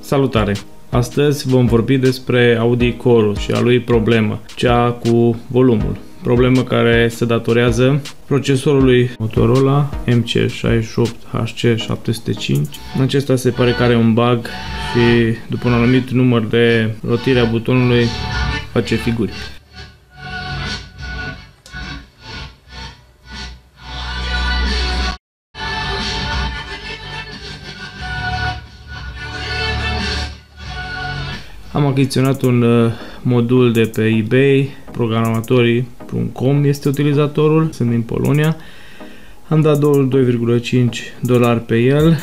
Salutare! Astăzi vom vorbi despre Audi Chorus și a lui problemă, cea cu volumul. Problemă care se datorează procesorului Motorola MC68HC705. Acesta se pare că are un bug și după un anumit număr de rotire a butonului face figuri. Am achiziționat un modul de pe eBay, programatorii.com este utilizatorul, sunt din Polonia. Am dat $2,5 pe el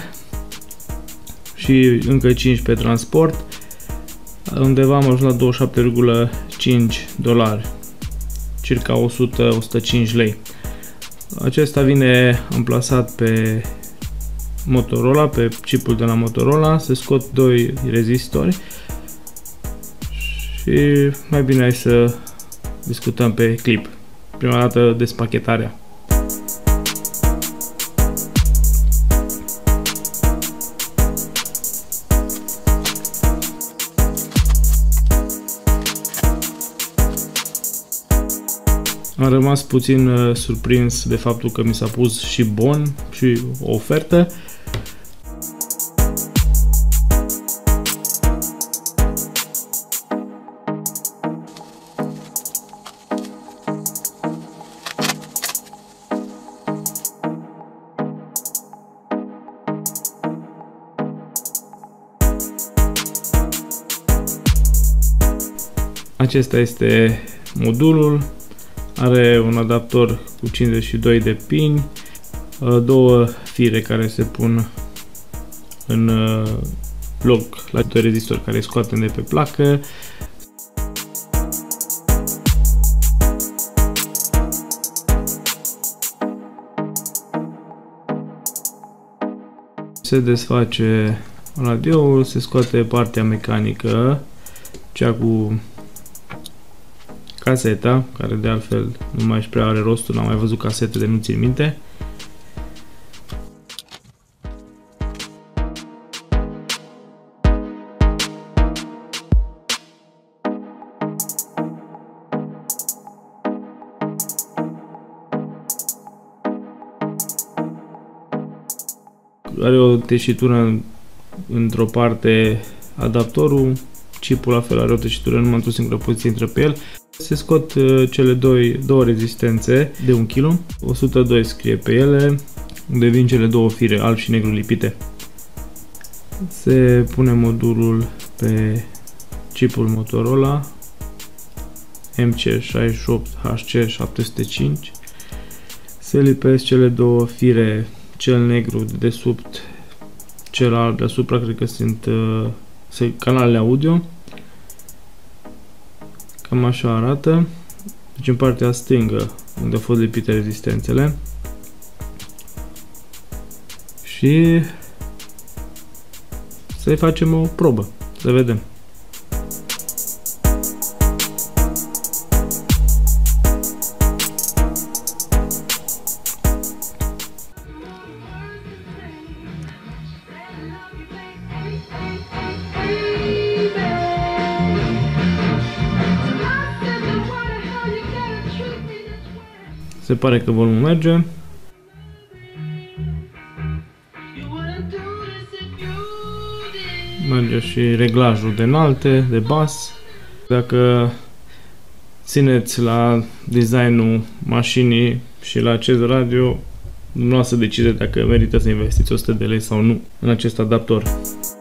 și încă 5 pe transport. Undeva am ajuns la $27,5, circa 100-105 lei. Acesta vine amplasat pe Motorola, pe chipul de la Motorola, se scot 2 rezistori. Și mai bine hai să discutăm pe clip. Prima dată despachetarea. Am rămas puțin surprins de faptul că mi s-a pus și bon și o ofertă. Acesta este modulul, are un adaptor cu 52 de pini, două fire care se pun în loc la doi rezistori care scoatem de pe placă. Se desface radioul, se scoate partea mecanică, cea cu caseta, care de altfel nu mai prea are rostul, n-am mai văzut casete de nu țin minte. Are o teșitură într-o parte adaptorul, chipul la fel are o teșitură, numai într-o singură poziție intră pe el. Se scot cele două rezistențe de 1 kg, 102 scrie pe ele, unde vin cele două fire alb și negru lipite. Se pune modulul pe chipul Motorola MC68HC705. Se lipesc cele două fire, cel negru de desubt, cel alb deasupra, cred că sunt canalele audio. Cam așa arată. Deci în partea stângă, unde au fost lipite rezistențele. Și să-i facem o probă, să vedem. Se pare că volumul merge. Merge și reglajul de înalte, de bas. Dacă țineți la designul mașinii și la acest radio, dumneavoastră decide dacă merită să investiți 100 de lei sau nu în acest adaptor.